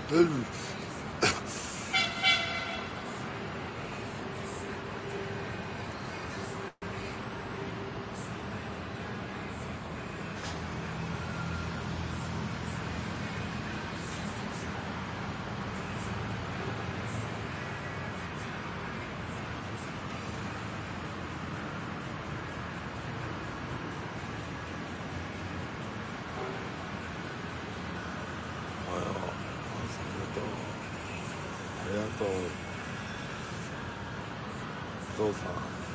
うん。ありがとう。お父さん。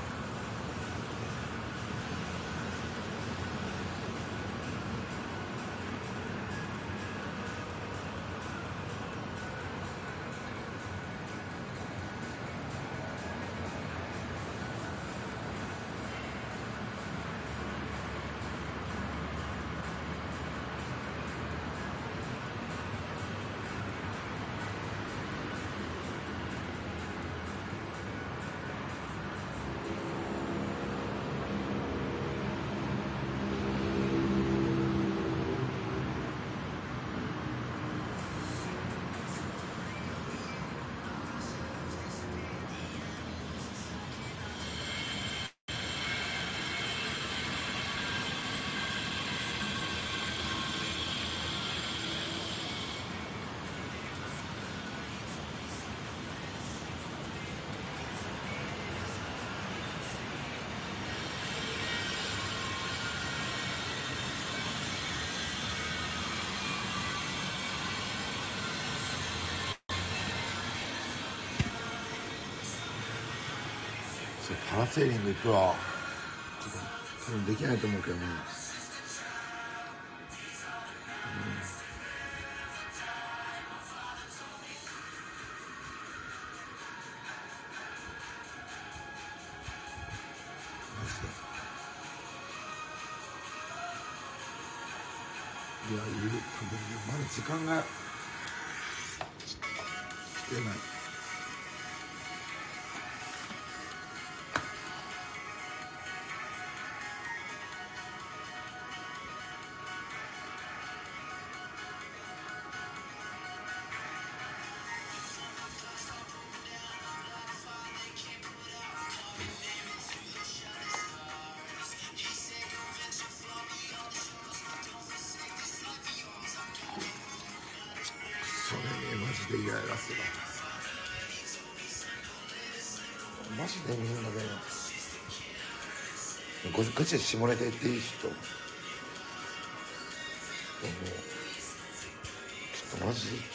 パラセーリング行くわ。ちょっと多分できないと思うけどね。いや、いる。まだ時間が来てない。それね、マジでイライラする。マジでみんなでガチで下ネタ言っていい人、もうちょっとマジでち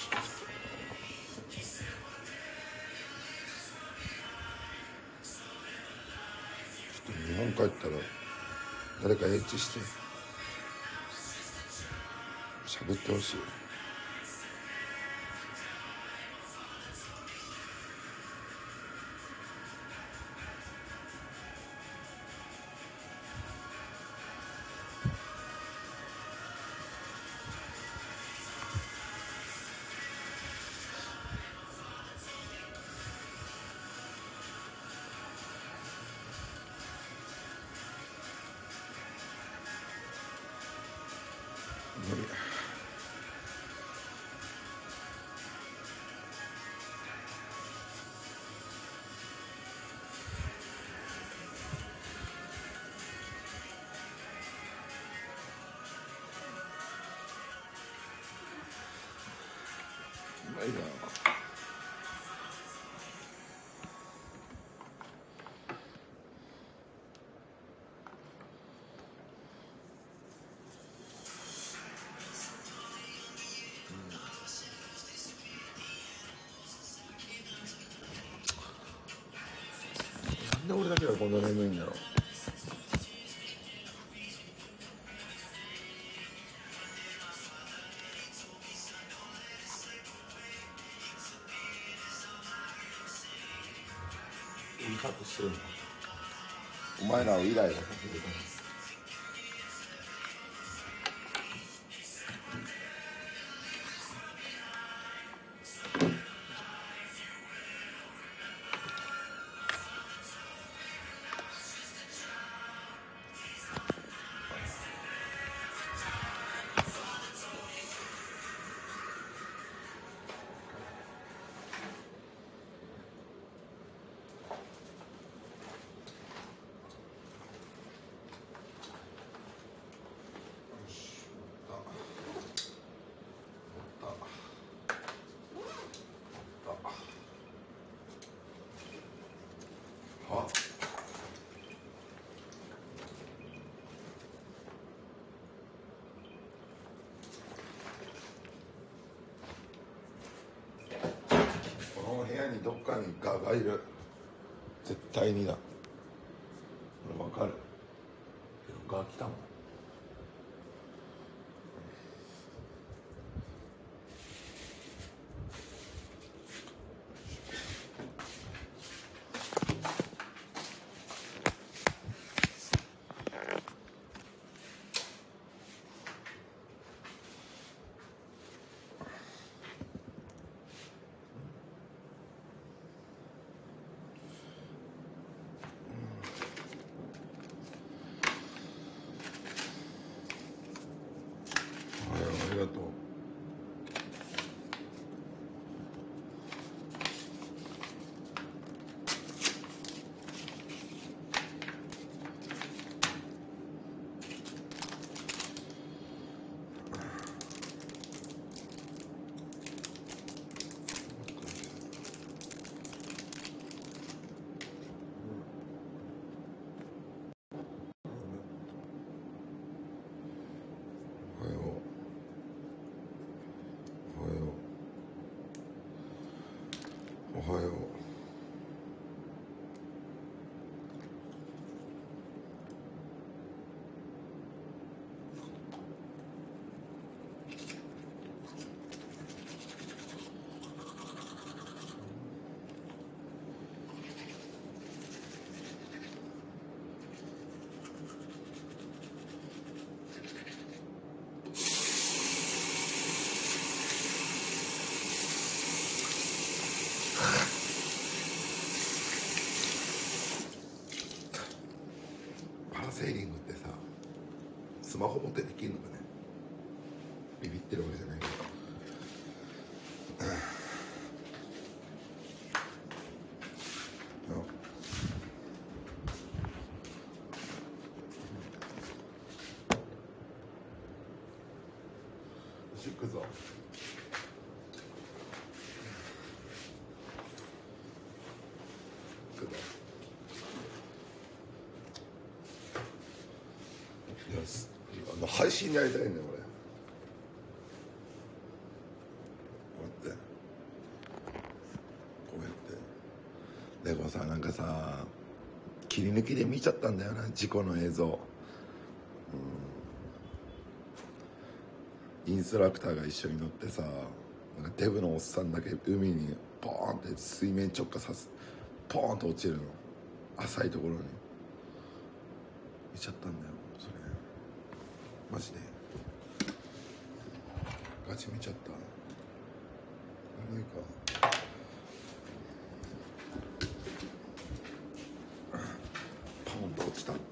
ょっと日本帰ったら誰かエッチして喋ってほしい。無理。無理だよ。なんで俺だけがこんな眠いんだろう。いいカットしてるの。お前らをイライラさせる。 にどっかにガがいる。絶対にだ。俺分かる。ガ来たもん。ありがとう。おはよう。パラセーリングってさ、スマホ持ってできるのかね。ビビってるわけじゃないけど。行くぞ。行くぞ。配信やりたいんだよ俺。こうやってこうやってでもさ、なんかさ、切り抜きで見ちゃったんだよな、事故の映像。インストラクターが一緒に乗ってさ、なんかデブのおっさんだけ海にポーンって水面直下さす、ポーンと落ちるの、浅いところに見ちゃったんだよそれ。マジでガチ見ちゃった。何かポンと落ちた。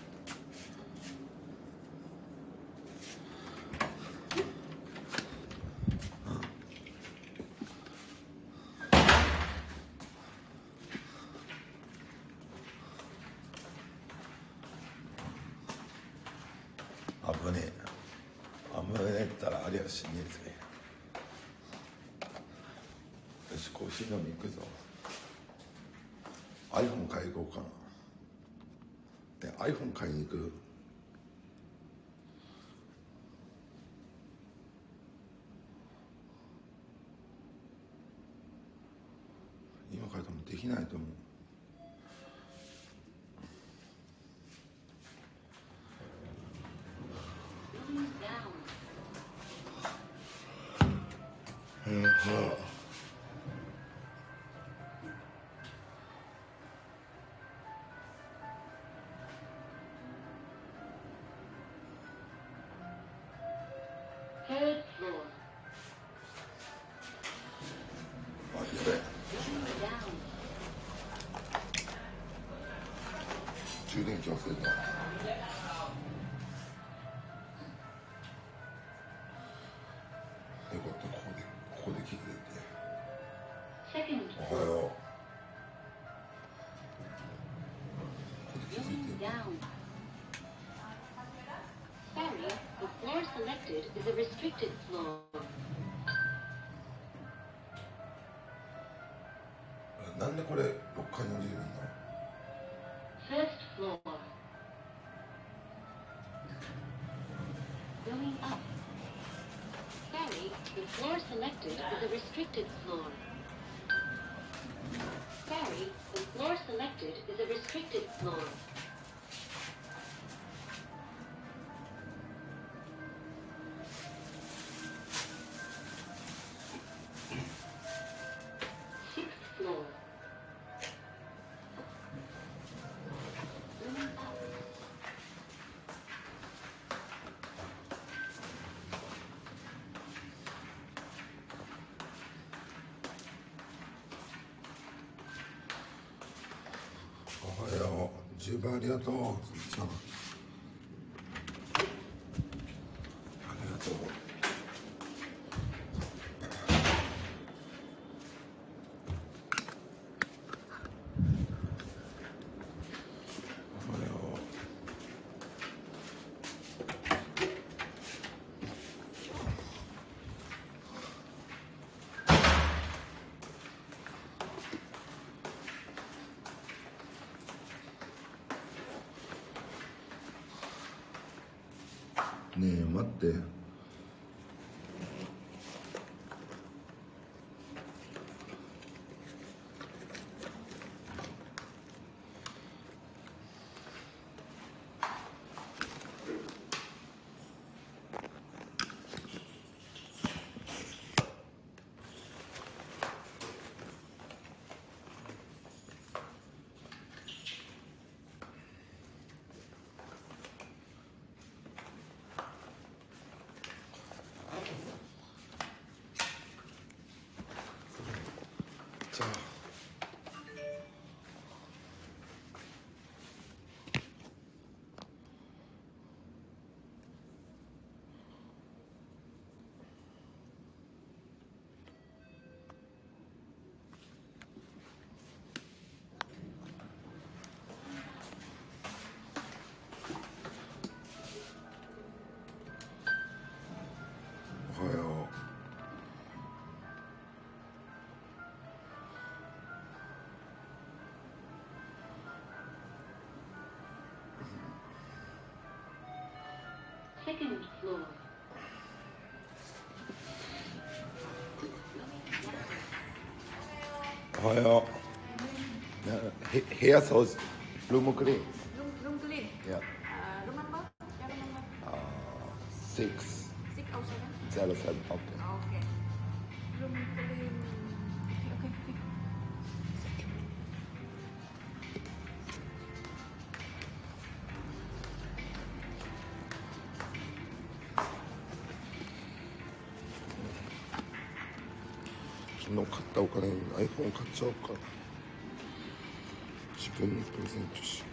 危ねえ、危ねえったらありゃしねえぜ。よし、コーヒー飲み行くぞ。 iPhone 買いに行こうかな。で iPhone 買いに行く。今からでもできないと思う。 Third floor. あ、やべえ。 Down. 充電器忘れた。よかった、ここで気づいて。 Second おは floor. よう。ここで気づい Going て。 down. Sorry, the floor selected is a restricted floor. なんでこれ6階に降りるんだ。 First floor. Going up. Sorry, the floor selected is a restricted floor. Sorry, the floor selected is a restricted floor. Sixth floor. Zoom up. おはよう。10番ありがとう。じゃあありがとう。おはよう。ねえ待って。じゃあおはよう。 Second floor. おはよう。部屋掃除。ルームクリーン。 Room clean. Yeah. Room number? Ya, room number. 607. 607. Okay. Okay. Room clean. Okay. 昨日買ったお金に iPhone 買っちゃおうかな。自分にプレゼントしよ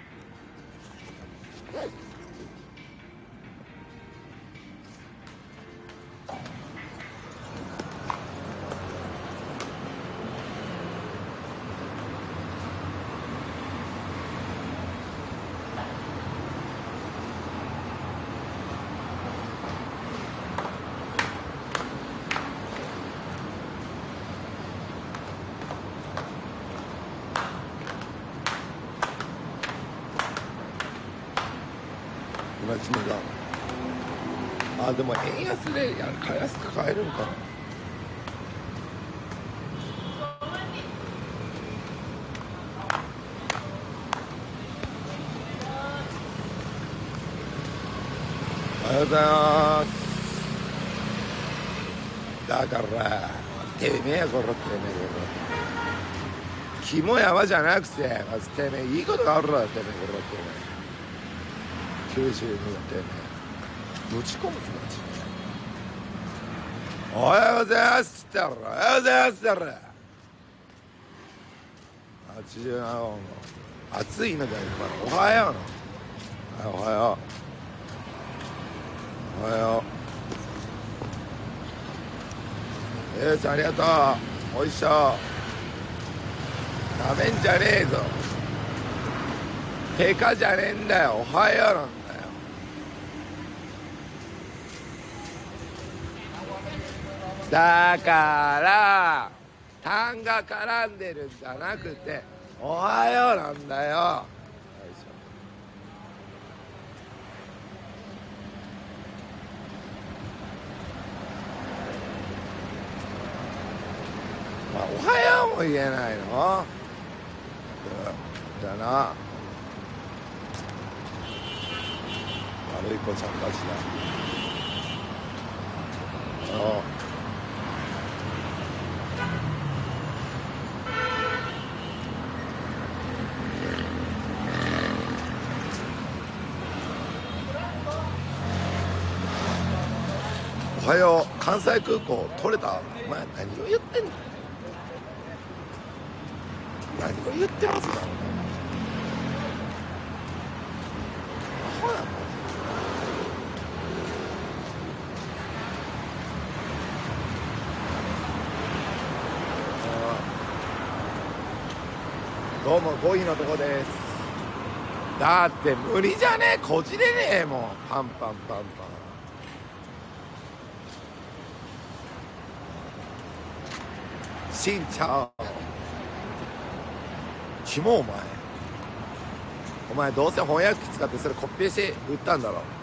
う。今ちがでも円安で安く買えるんかな。おはようございます。だからてめえこら肝山じゃなくてまずてめえいいことがあるらてめえこらてめえ92ってねぶち込むつもり。おはようございますって言ったらおはようございますって言ったら87暑いのだよおはようのおはようおはようちゃんありがとう。おいしょなめんじゃねえぞ。ペカじゃねえんだよ。おはようなんだよ。だから痰が絡んでるんじゃなくておはようなんだよ。まあ、おはようも言えないの。 だな。悪い子ちゃんたちだ。おはよう。関西空港取れた。お前何を言ってんの。何を言ってますか。アホやもん。どうも5位のとこです。だって無理じゃねえ、こじれねえもん。パンパンパンパン。しんちゃんキモ。お前どうせ翻訳機使ってそれコピペして売ったんだろ。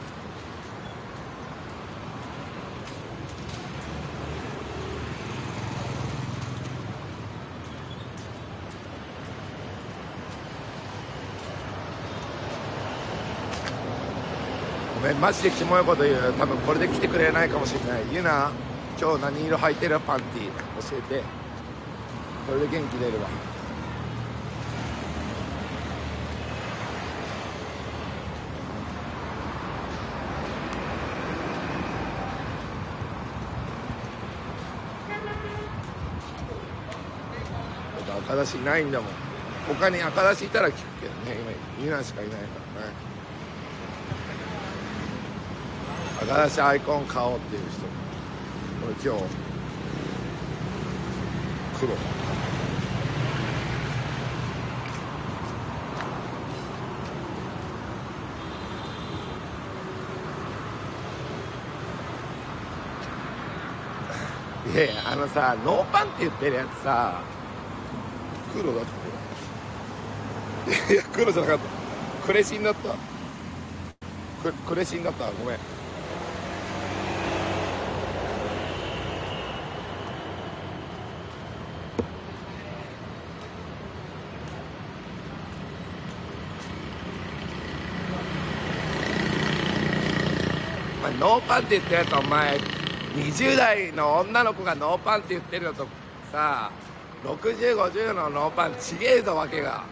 ごめん、マジでキモいこと言う。多分これで来てくれないかもしれない。言うな。今日何色履いてるパンティ教えて。これで元気出るわ。赤出しいないんだもん。他に赤出しいたら聞くけどね。今ユナしかいないからね。赤出しアイコン買おうっていう人。俺今日黒。いやいや、さ、ノーパンって言ってるやつさ、黒だって。いや、黒じゃなかった。クレシンだった。クレシンだった。ごめん。ノーパンって言ったやつ、お前20代の女の子がノーパンって言ってるのとさ、60、50のノーパンちげえぞ、わけが。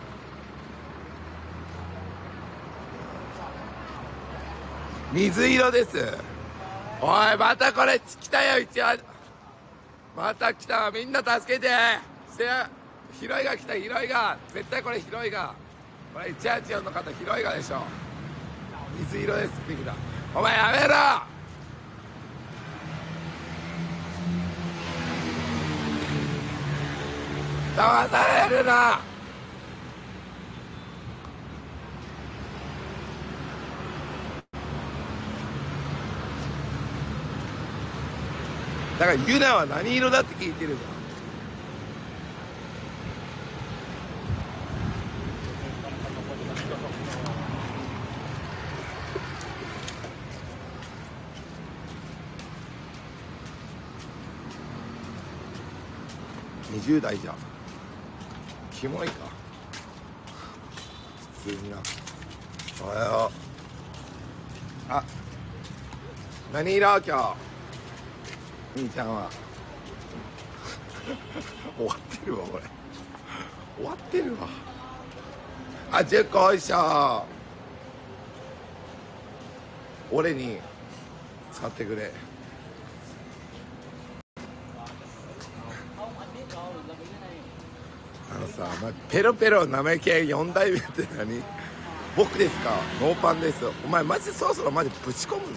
水色です。おい、またこれ来たよ。一応また来た。みんな助けて。ヒロイが来た。ヒロイが絶対これヒロイが、これ184の方ヒロイがでしょ。水色ですって来た。お前やめろ。騙されるな。だからユナは何色だって聞いてるじゃん。20代じゃん。キモいか。普通にな。おはよう。あ、何色今日。兄ちゃんは。終わってるわ、これ。終わってるわ。あ、10個おいしょ。俺に使ってくれ。さ、お前ペロペロ生意気4代目って何。僕ですか。ノーパンです。お前マジでそろそろマジぶち込むぞ。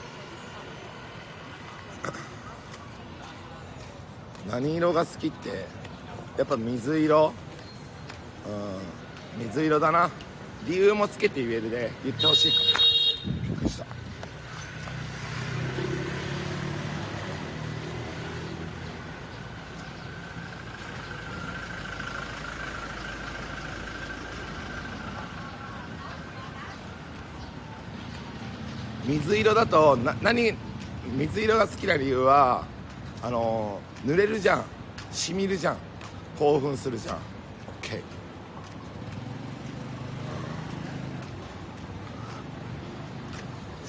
何色が好きってやっぱ水色。水色だな。理由もつけて言えるで言ってほしいから。びっくりした。水色だと水色が好きな理由は濡れるじゃん、しみるじゃん、興奮するじゃん。 OK。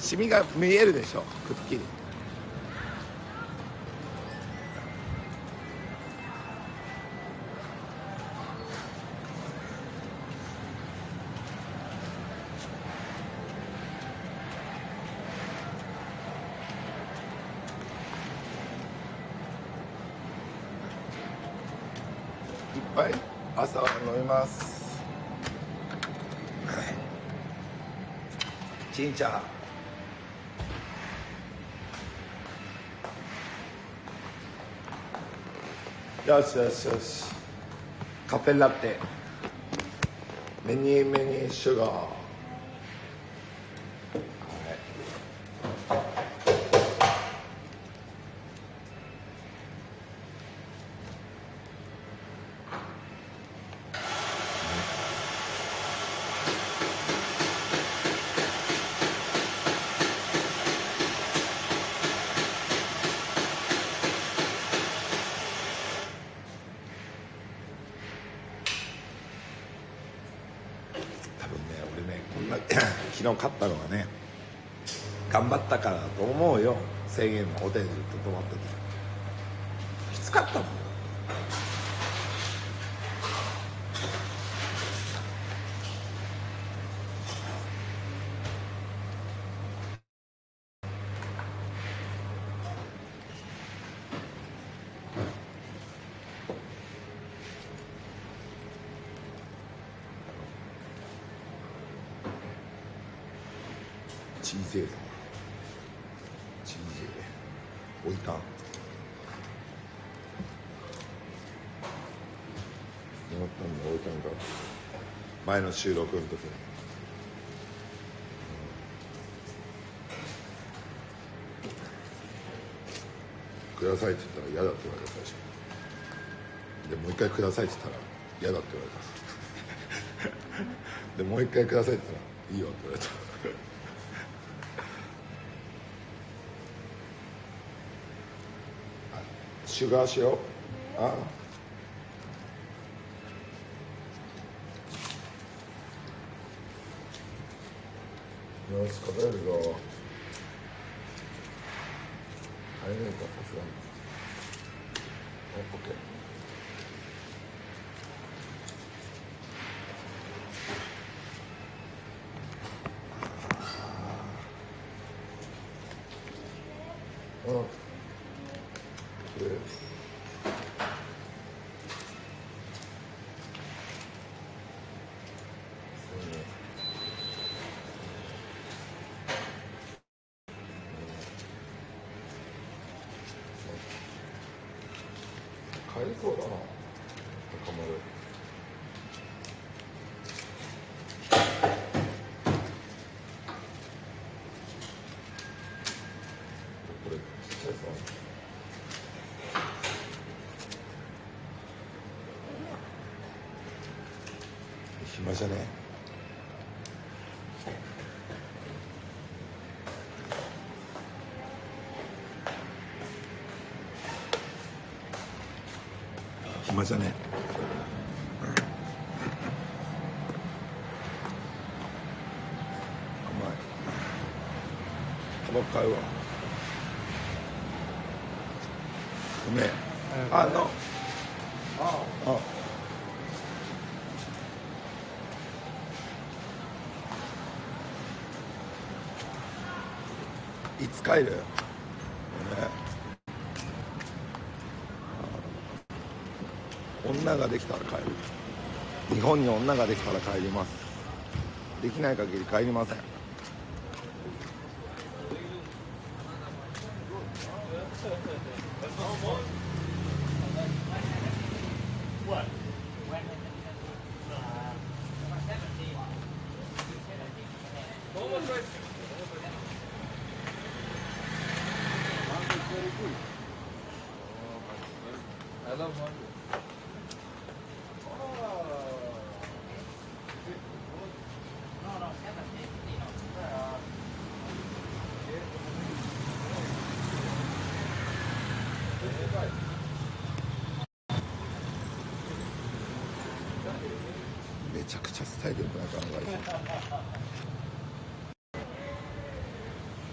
シミが見えるでしょ、くっきり。いっぱい朝は飲みます。チンチャー、よしよしよし。カフェラテ、メニーメニーシュガー。昨日買ったのはね、頑張ったからだと思うよ。制限のホテルずっと泊まっててきつかったもん。チーゼーだ、チーゼー置いたん置いたんか、前の収録の時に、くださいって言ったら嫌だって言われたでしょ。でもう一回くださいって言ったら嫌だって言われたでもう一回くださいって言ったらいいよって言われたシュガーしよう。ああ、よし、数えるぞ。入れるか、さすがに。オッケー。うん。帰りそうだな、高丸。これちっちゃいさ、暇じゃねえ。暇じゃねえ。甘い。タバコ買うわ。ごめん。いつ帰る？女ができたら帰る。日本に女ができたら帰ります。できない限り帰りません。めちゃくちゃスタイル良くないかな。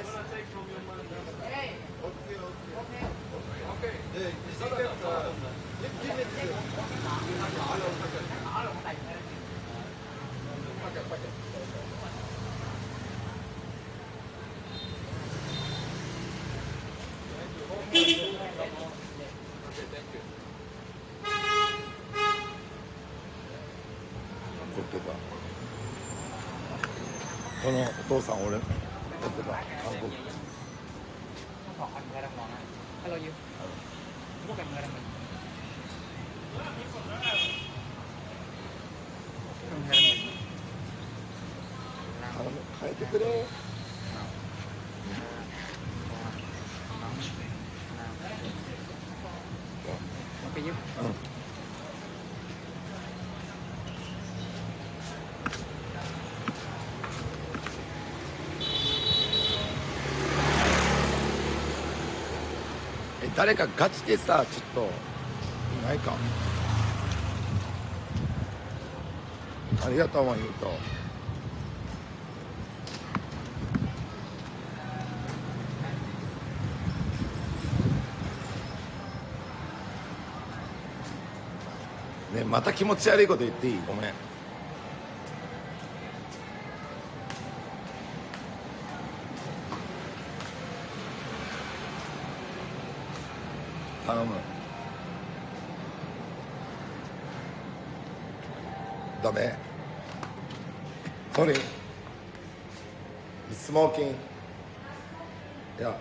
撮ってた。このお父さん俺撮ってた。韓国。 Họ ăn người đang món này. Hello you. Bố cầm người đang mình. Cầm người đang mình. 変えてくれ。 Ok you. 誰かガチでさ、ちょっといないか。ありがとうも言うと。ね、また気持ち悪いこと言っていい？ごめん。頼む。ダメ。ソリー。スモーキング。いや。違う。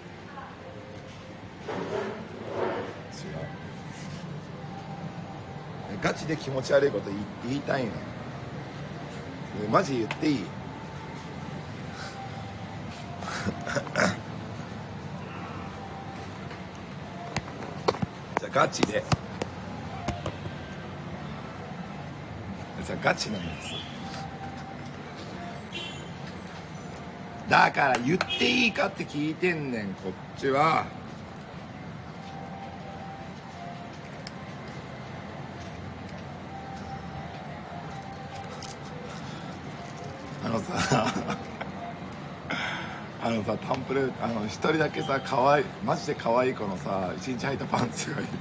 ガチで気持ち悪いこと言いたいね。マジ言っていい？じゃあガチで。じゃあガチなんです。だから言っていいかって聞いてんねん、こっちは。タンプレ一人だけさ、かわいい、マジで可愛い子のさ、一日履いたパンツがいる。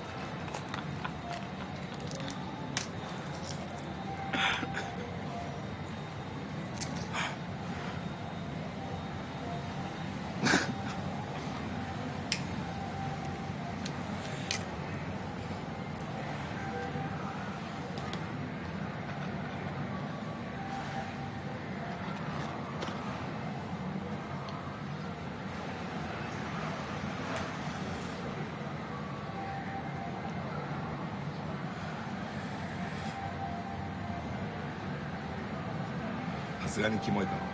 さすがにキモいかな。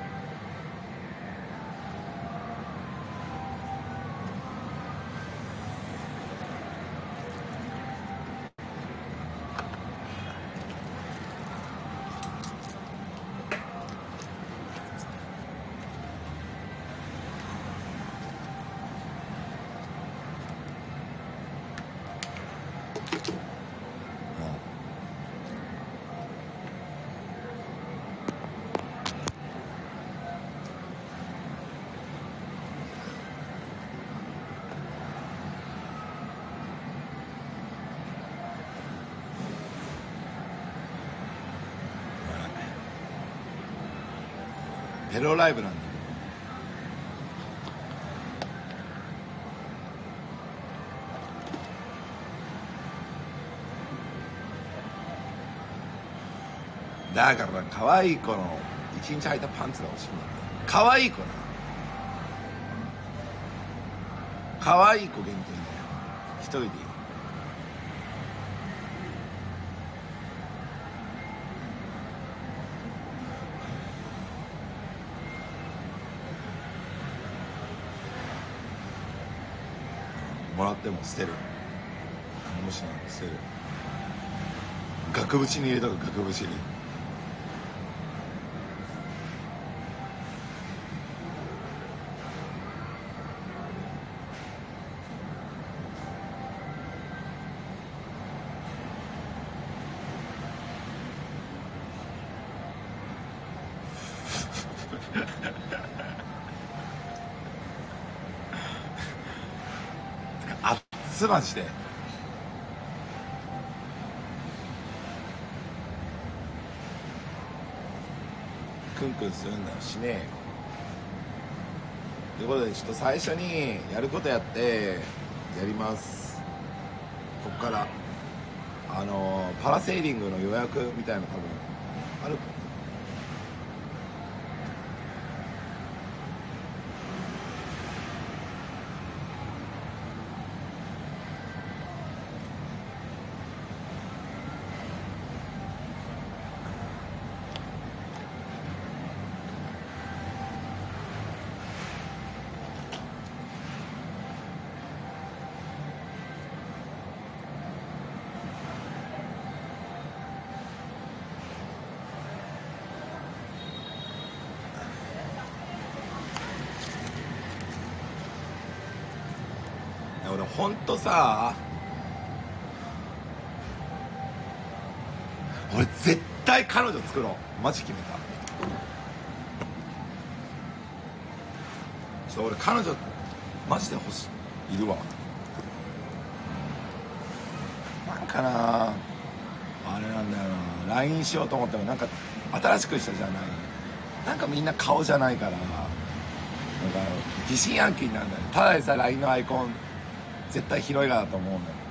テロライブなんだけど。だから可愛い子の一日履いたパンツが欲しいんだ。可愛い子な。可愛い子限定だよ。一人でいい。もらっても捨てる。何もしない。捨てる。額縁に入れとく。額縁に。 すマジで。クンクンするんだよ、しねえよ。ということでちょっと最初にやることやってやります。こっからパラセーリングの予約みたいなの多分ある。俺ほんとさ、俺絶対彼女作ろう。マジ決めた。ちょっと俺彼女マジで欲しい、いるわ。なんかな、あれなんだよな、 LINE しようと思ってもなんか新しくしたじゃない、なんかみんな顔じゃないからなんか疑心暗鬼になるんだよ。ただでさ LINE のアイコン絶対広いかなと思うんだよ。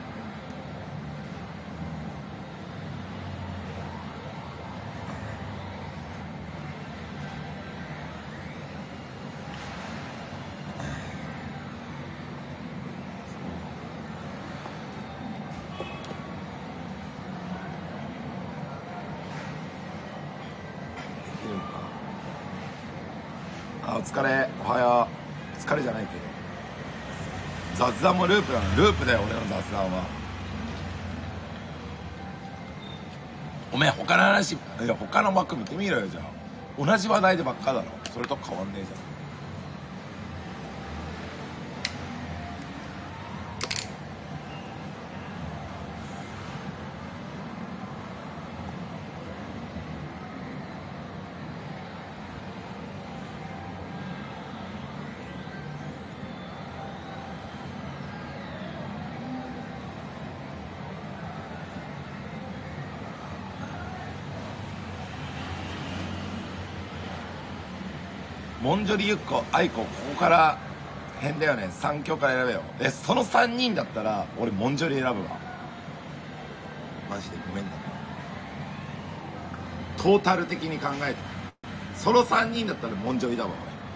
お疲れ、おはよう。疲れじゃないけど雑談もループなの。ループだよ俺の雑談は。おめえ他の話、いや他の枠見てみろよ。じゃあ同じ話題でばっかだろ。それと変わんねえじゃん。モンジョリユッコ、アイコ、ここから変だよね。3強から選べよ。その3人だったら俺モンジョリ選ぶわ。マジでごめんだけどトータル的に考えてその3人だったらモンジョリだわ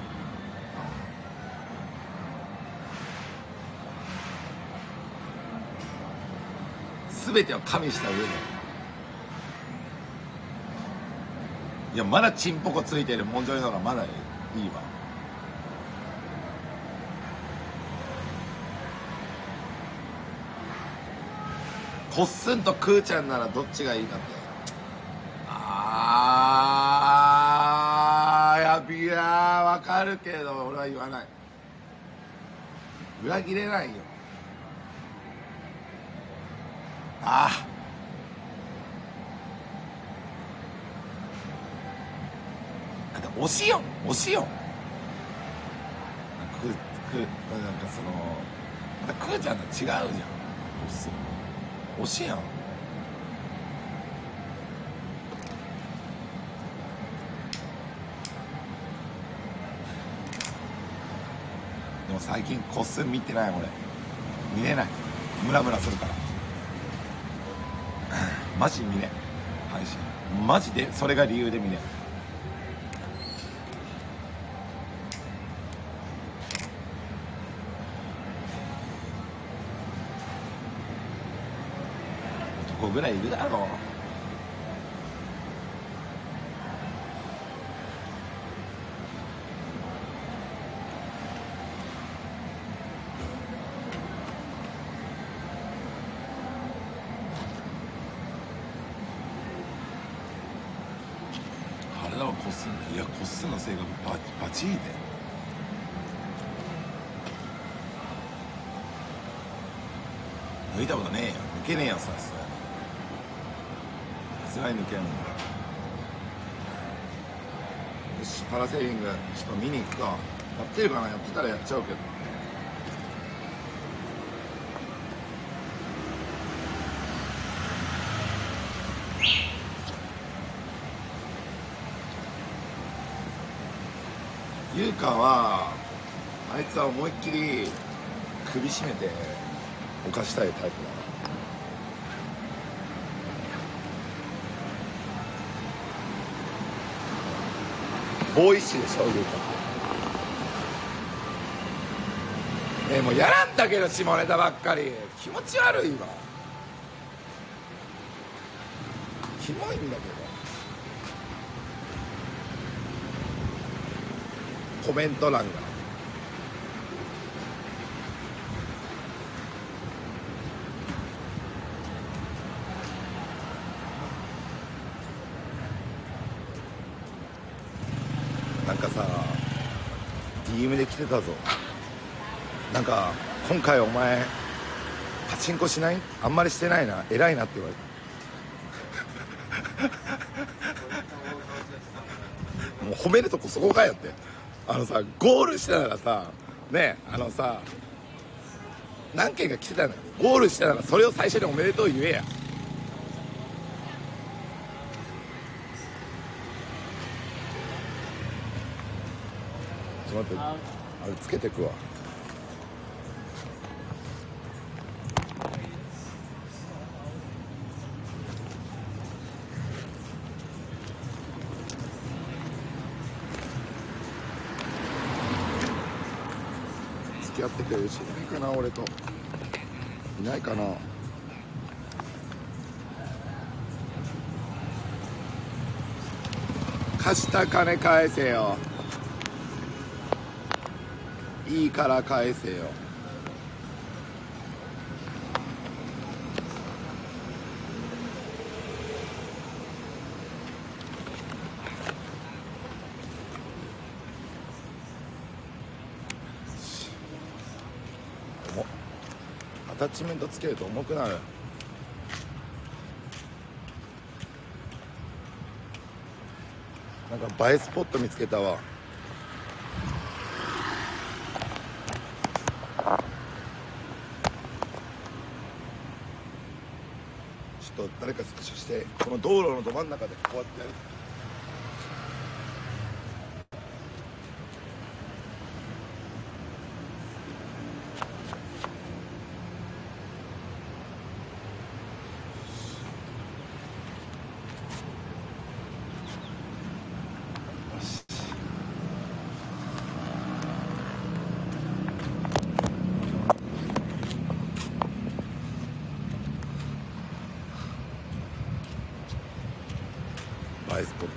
俺。全てを加味した上で。いやまだチンポコついてるモンジョリの方がまだいいわ。コッスンとクーちゃんならどっちがいいかって。やびやわかるけど俺は言わない。裏切れないよ。推しよ推しよ。なんかそのまたクーちゃんと違うじゃん。推しやん。でも最近コス見てない俺。見れない。ムラムラするからマジ見れん配信。マジでそれが理由で見れん。男ぐらいいるだろう。体はこすんだ。いやこすんの性格バチーで。抜いたことねえよ。抜けねえよさすがに。さすがに抜けんの。よしパラセーリングちょっと見に行くか。やってるかな。やってたらやっちゃうけど。 ゆうかはあいつは思いっきり首絞めて犯したいタイプだ。ボーイッシュでしょ、ゆうかって。もうやらんだけど下ネタばっかり。気持ち悪いわ。キモいんだけどコメント欄が。なんかさ DM で来てたぞ。なんか今回お前パチンコしない？あんまりしてないな、偉いなって言われた。もう褒めるとこそこかよって。さゴールしてたらさね、何件か来てたのよ。ゴールしてたらそれを最初におめでとう言えや。ちょっと待って、あれつけてくわ。付き合ってくれる人いないかな、俺と。いないかな。貸した金返せよ。いいから返せよ。アタッチメントつけると重くなる。なんか映えスポット見つけたわ。ちょっと誰かスクショして、この道路のど真ん中でこうやってやる。映えスポット。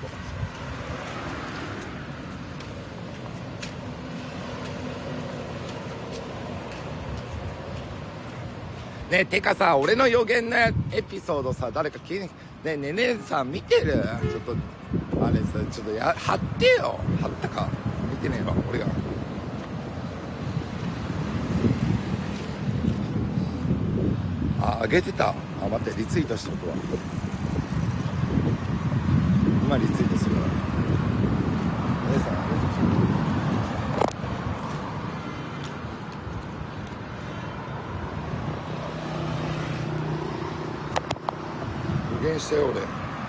ねえ、てかさ、俺の予言のエピソードさ、誰か聞いてねえ、ねねさん見てる？ちょっとあれさ、ちょっと貼ってよ。貼ったか見てねえわ、俺が。あげてた。待って、リツイートしとくわ。今リツイートするわ。姉さんあげて予言したよ俺。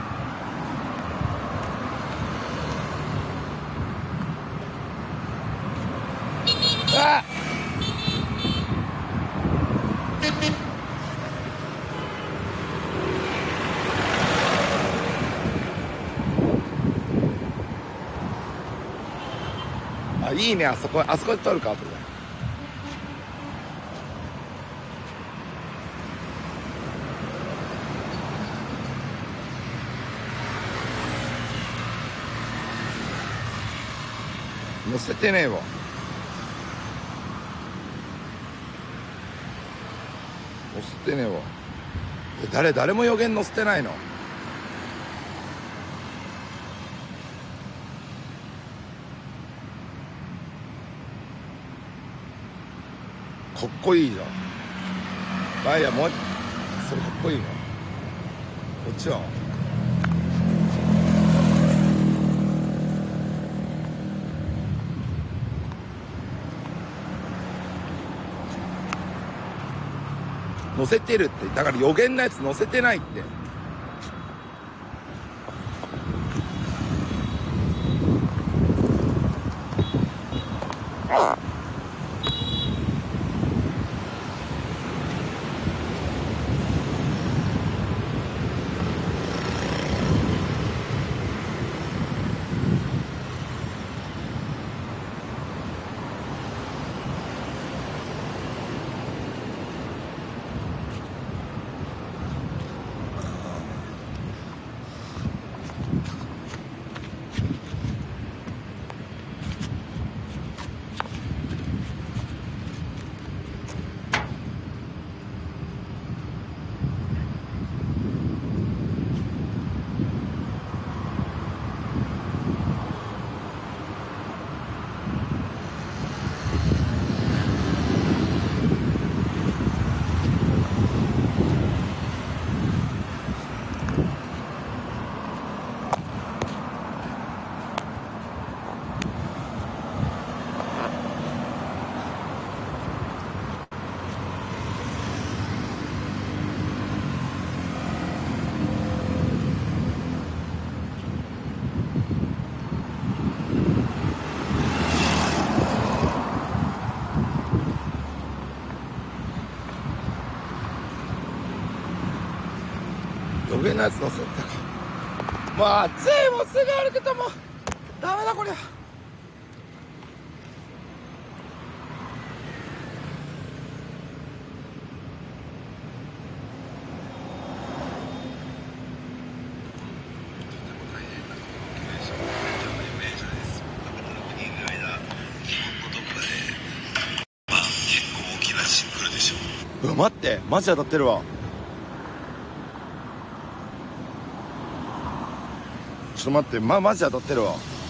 あっいいね、あそこで撮るか、後で。載せてねえわ。載せてねえわ。誰も予言載せてないの。かっこいいじゃん。あ、いや、もうそれかっこいいの。こっちは載せてるって。だから予言のやつ載せてないって。 余計なやつ乗せてもう暑い、もうすぐ歩くともうダメだこりゃ。うわ待って、マジ当たってるわ。ちょっと待って、マジ当たってるわ。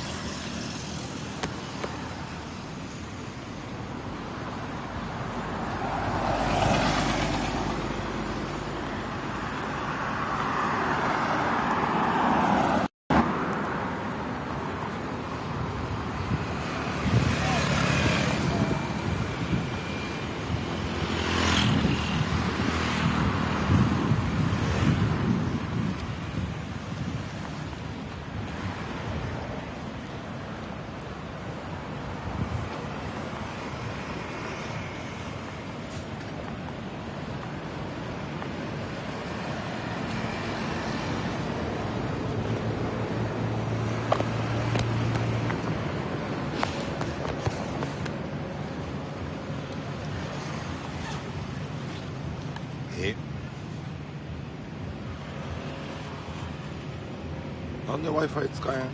なんで Wi-Fi 使えん？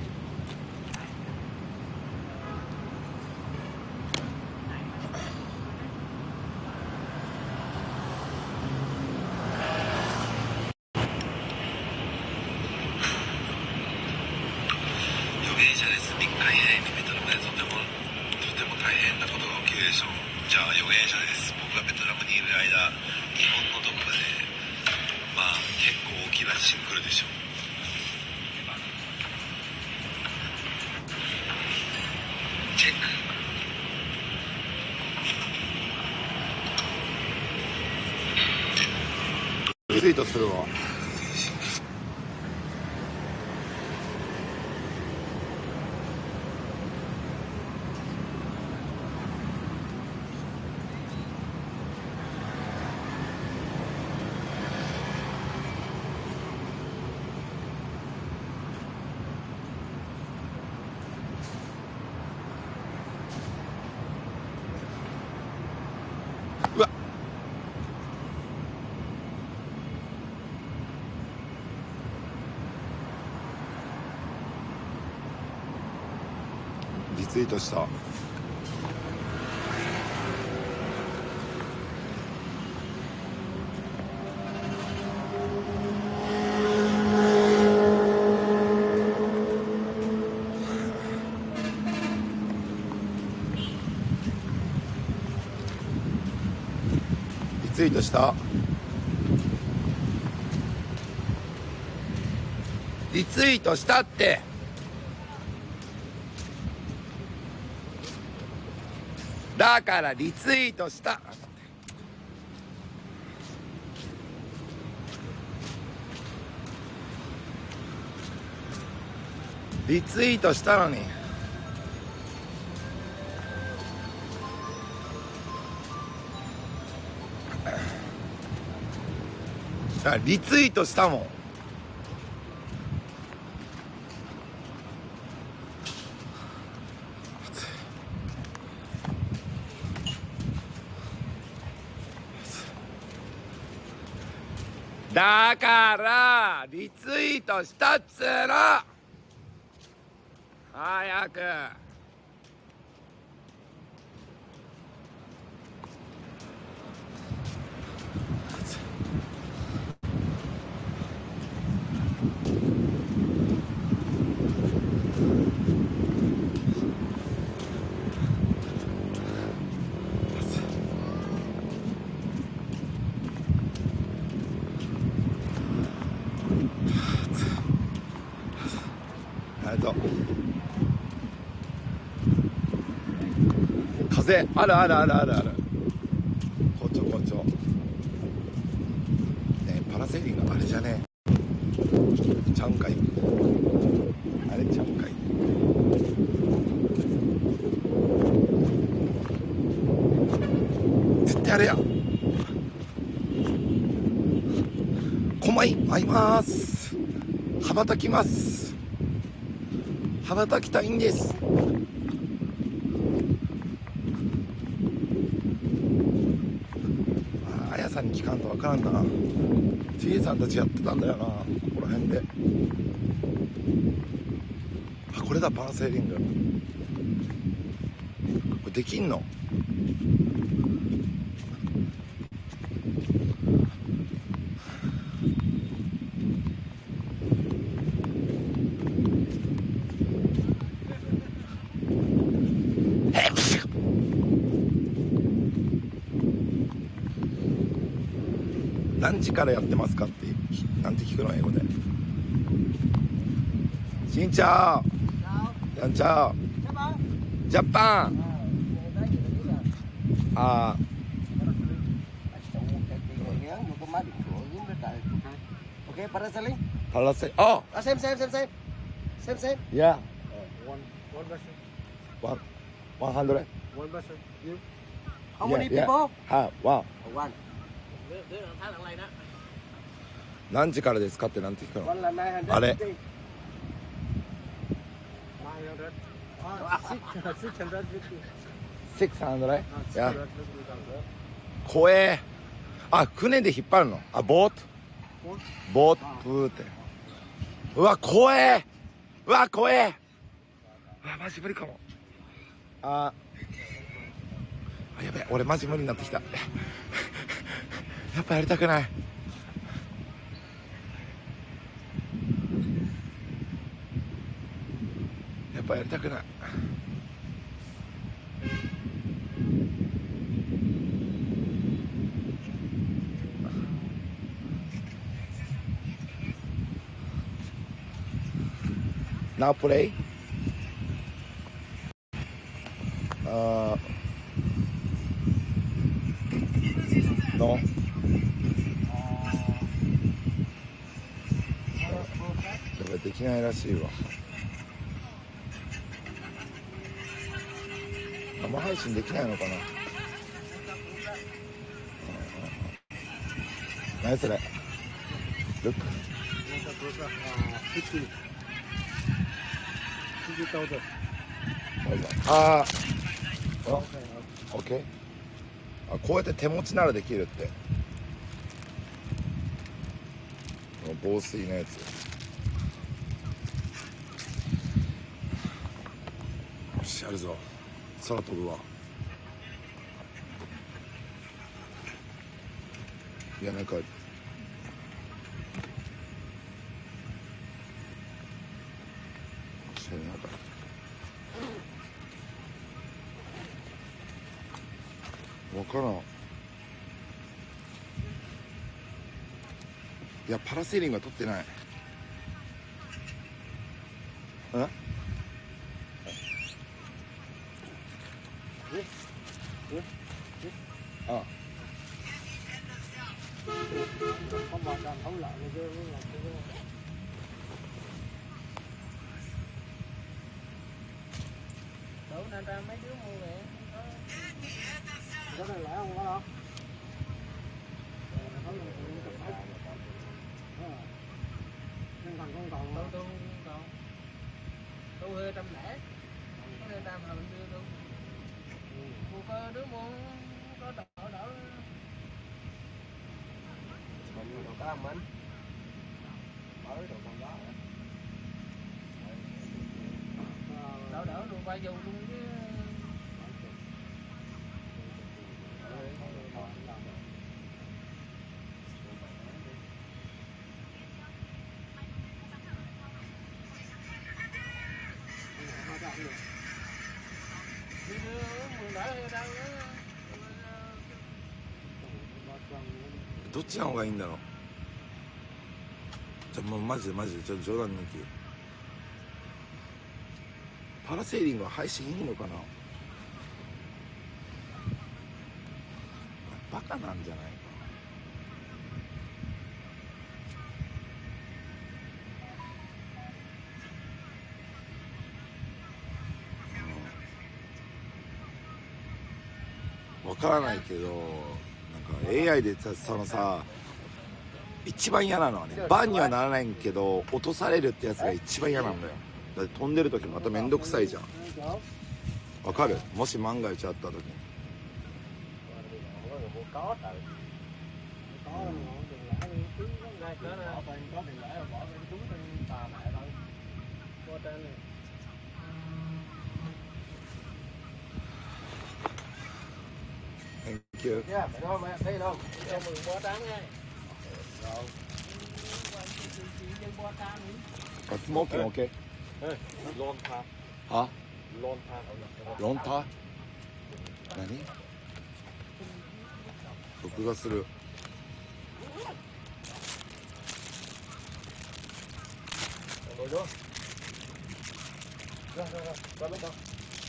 予言者です。3日以内にベトナムでとても大変なことが起きるでしょう。じゃあ予言者です。僕がベトナムにいる間、日本のどこかで結構大きな地震来るでしょう。チェック。 リツイートするわ。うわっ、リツイートした。リツイートした。リツイートしたって。だからリツイートした。リツイートしたのに。 リツイートしたもん。だからリツイートしたっつーの。早く。ありがとう。風あるあるあるあるある。こちょこちょ。ねえパラセーリングあれじゃねえ。ちゃうんかい。あれちゃうんかい。絶対あれや。狛江会います。羽ばたきます。羽ばたきたいんです。あやさんに聞かんとわからんな。ちえさんたちやってたんだよな、ここら辺で。あ、これだパラセーリング。これできんの？何時からやってますかってなんて聞くの英語で。しんちゃおやんちゃおジャパン。あ Okay, parasailing. パラセあ Same. Yeah one person 100 one person you How many Yeah, yeah. people? はいわ One. 何時からですかってなんて聞くの One là 900. あれ 900 650 600? いや 650 怖え。あ、船で引っ張るの。あ、ボートプーって。うわ怖え。うわ怖え。うわマジ無理かも。あやべえ、俺マジ無理になってきた。やっぱやりたくない。やっぱやりたくない。Now play. No. やっぱできないらしいわ。生配信できないのかな。何それ。ルック。 50,000 ああ、オッケー。あ、こうやって手持ちならできるって。この防水のやつ。よし、やるぞ。空飛ぶわ。いや、なんか。なんか分からん。いやパラセーリングは取ってない。あ không hoàn toàn thấu lợi là đủ nên ra mấy đứa mua về có này lãi không có đâu. thằng con còn tôi còn tôi hơi trăm lẻ người ta mà mình đưa tôi mua có đứa mua có đỡ mình đồ cá mình mới đồ con đó đỡ luôn quay dù luôn chứ どっちの方がいいんだろう。じゃあもうマジでちょっと冗談抜き。パラセーリングは配信いいのかな。バカなんじゃないか。わからないけど、なんか AI でそのさ、一番嫌なのはね、バンにはならないんけど落とされるってやつが一番嫌なんだよ。だって飛んでる時まためんどくさいじゃん。わかる？もし万が一あった時に。 có tiền lẻ có tiền lẻ rồi bỏ cái túi trên tà mẹ thôi qua trên này. Thank you. Yeah, mẹ đâu mẹ thấy đâu? cho mừng bó trắng nha. Rồi. Smoking okay? Lon tha. Hả? Lon tha. Lon tha? 何？録画する。 Rồi đó. Ra bên đâu?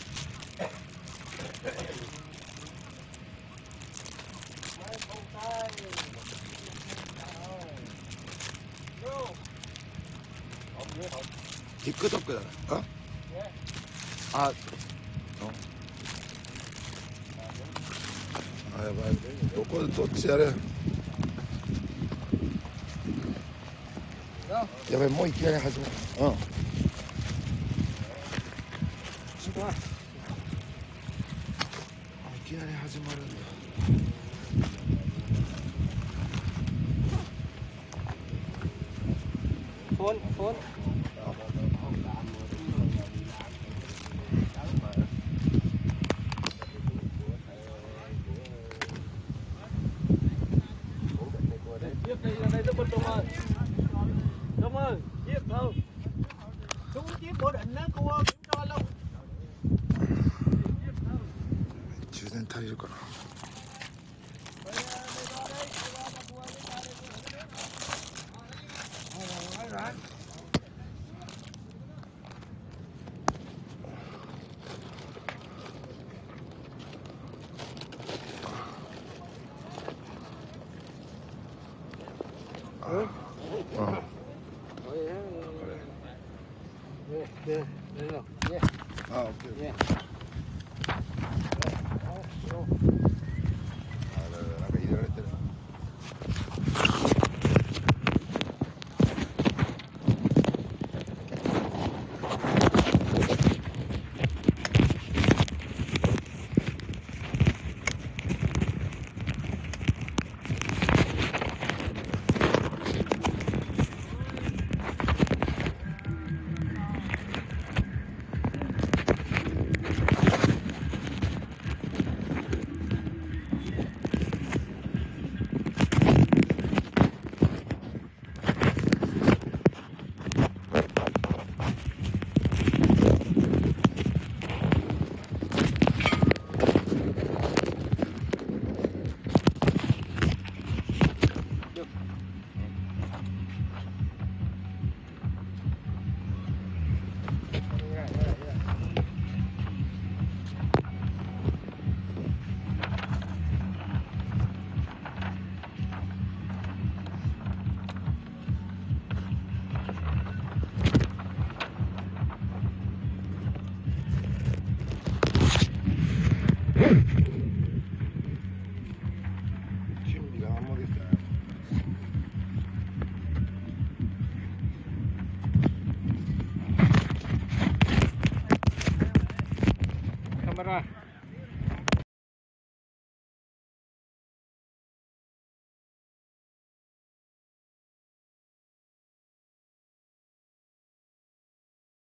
Mấy con tay. No. Không biết không? TikTok だね。あ？あ、あ、やばい。どっちやる？やばい、もういきなり始まる。うん。 Xin qua. いきなり始まるんだ。 Phone. Tiếp đi ra đây giúp mình Trung ơi. Trung ơi, tiếp đâu. Chú tiếp bố định đó cô ơi, cũng cho lâu. 充電足りるかな。あ、オッケー。